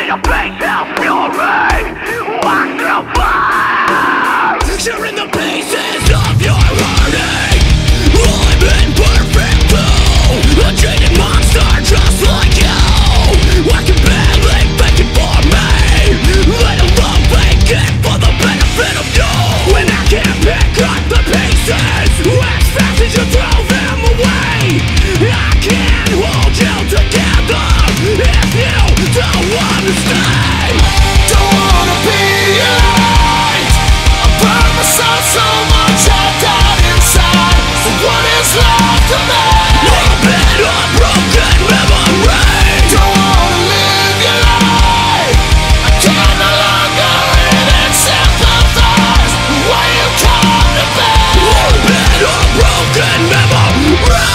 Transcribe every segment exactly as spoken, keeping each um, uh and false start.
in a place of fury. Walk through fire. You're in the pieces of your heartache. I'm imperfect too, a jaded monster just like you. I can barely fake it for me, let alone fake it for the benefit of you. When I can't pick up the pieces as fast as you throw them away, I can't hold you together if you don't wanna stay. Don't wanna be alive. I burn myself so much I died inside. So what is left of me? I've been a broken memory. Don't wanna live your life. I can no longer read and sympathize with what you come to be. I've been a broken memory.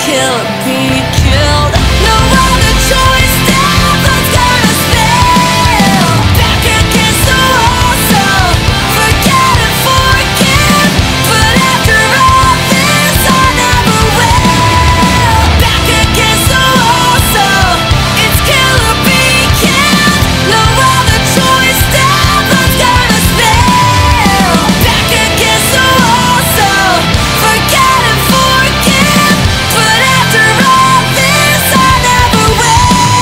kill or be killed. No other choice, devil's gonna spill. Back against the wall, so forget and forgive. But after all this, I never will. Back against the wall, so it's kill or be killed. No other choice, devil's gonna spill. Back against the wall, so forget and forgive. But after all this, I never will.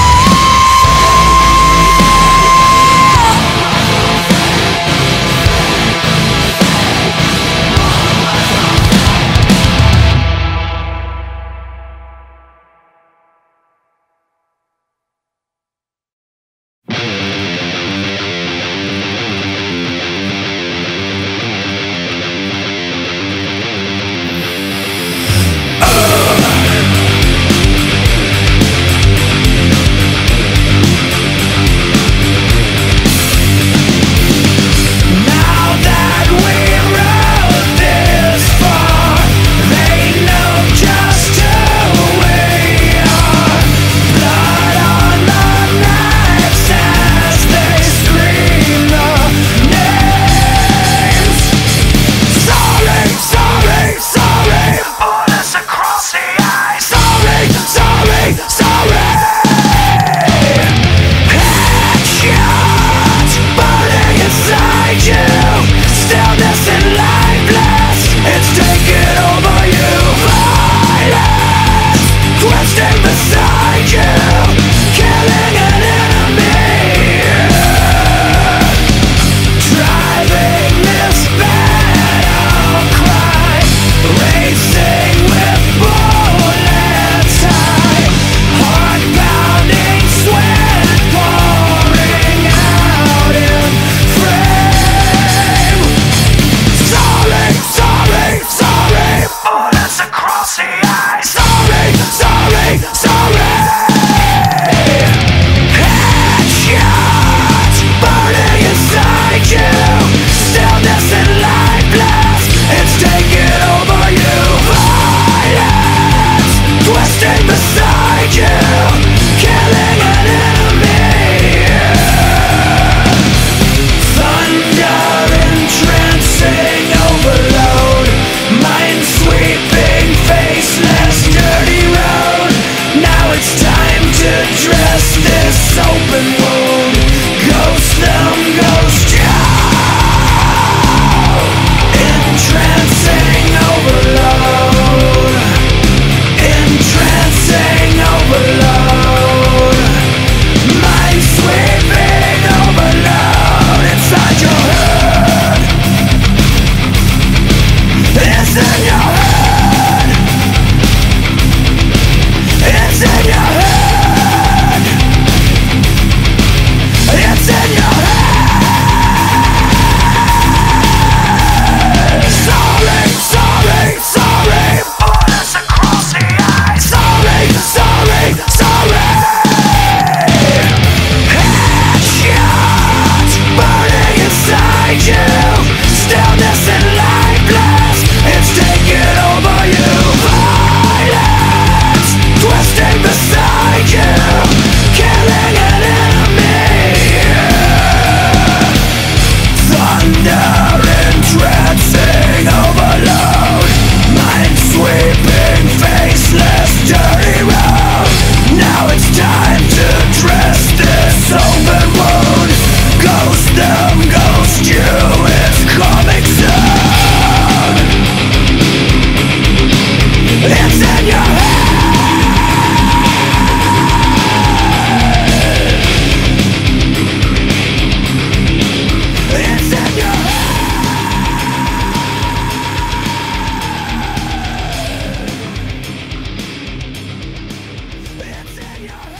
Now that we rode this far, they know just who we are. Blood on the knives as they scream the names. Sorry, sorry, sorry. Bullets across the eye. Sorry, sorry, sorry. Headshots burning inside you. Stillness and lifeless, it's taking over you. Violence twisting beside you, killing an enemy. Driving this battle cry, racing with bullets high. Heart pounding, sweat pouring out in frame. Sorry, sorry, sorry. Bullets across the eye. Sorry, sorry, sorry. Headshots burning inside you. Stillness and lifeless, it's taking over you. Violence twisting beside you, killing an enemy. Thunder entrancing overload, mind-sweeping, faceless, dirty road. Now it's time to dress this open wound. Ghost them, ghost you. Entrancing overload, entrancing overload, mind-sweeping overload inside your head. It's in your head. It's in your head. It's in your head. Sorry, sorry, sorry. Bullets across the eye. Sorry, sorry, sorry. Headshots burning inside you. Stillness and lifeless, it's taking over you. Violence twisting beside you, killing an enemy. Thunder entrancing overload, mind-sweeping, faceless, dirty road. Now it's time to dress this open wound. Ghost them, ghost you, it's coming soon. It's in your head. It's in your head. It's in your head.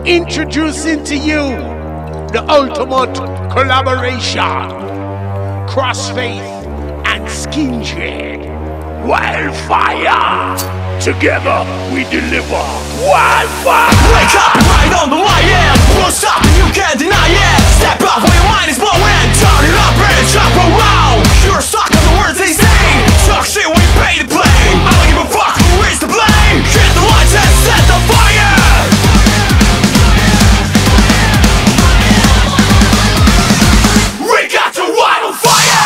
Introducing to you the ultimate collaboration, Crossfaith and Skinhead. Wildfire! Together we deliver wildfire! Wake up, right on the lion! Won't stop and you can't deny it! Step up when your mind is blowing! Turn it up and jump around! You're stuck on the words they say! Talk shit when you pay to play! I don't give a fuck who is to blame! Hit the lights and set the fire! We got to light on fire!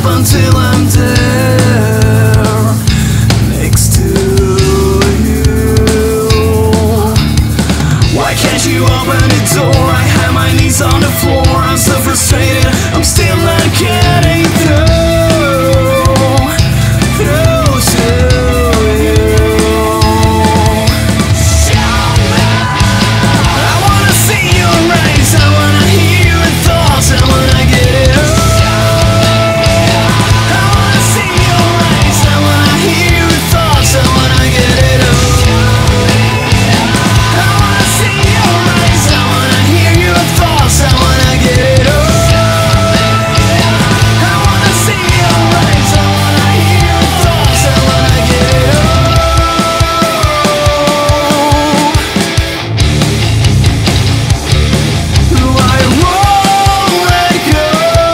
until I'm there next to you. Why can't you open the door? I have my knees on the floor. I'm so frustrated, I'm still not getting through, through to you. I wanna see your eyes, I wanna hear your thoughts, I wanna get it all. I wanna see your eyes, I wanna hear your thoughts, I wanna get it all. I wanna see your eyes, I wanna hear your thoughts, I wanna get it all. I wanna see your eyes, I wanna hear your thoughts, I wanna get it all. I won't let go.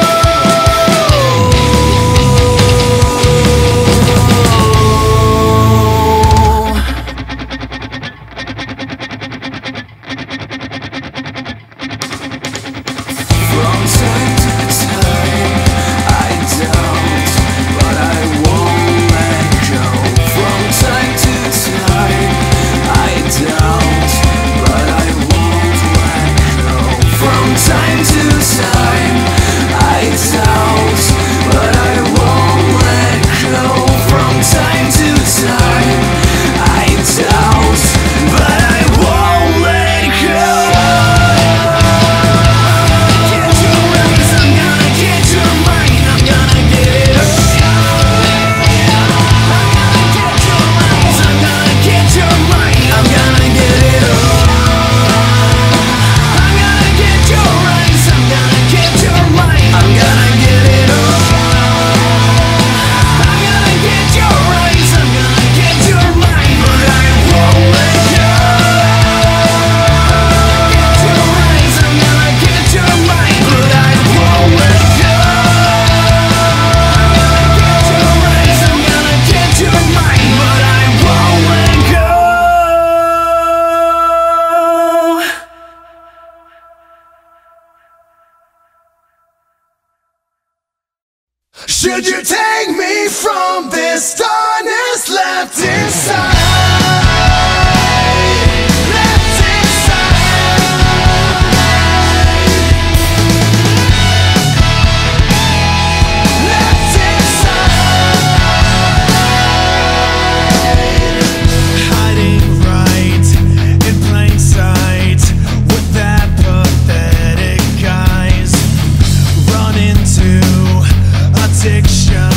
From time to time, I doubt, but I won't let go. From time to time, I doubt, but I won't let go. From time to time, I doubt, but I won't let go. From time to time, I doubt, but I won't let go. Get your eyes, I'm gonna get your mind, I'm gonna get it all. I'm gonna get your eyes, I'm gonna get your mind, I'm gonna get it all. I'm gonna get your eyes, I'm gonna get your mind, I'm gonna get it all. I'm gonna get your eyes, I'm gonna get your mind, but I won't let go. Get your eyes, I'm gonna get your mind, but I won't let go. Get your eyes, I'm gonna get your mind, but I won't let go. Should you take me from this darkness left inside? Left inside. Left inside. Hiding right in plain sight with that pathetic eyes. Run into addiction.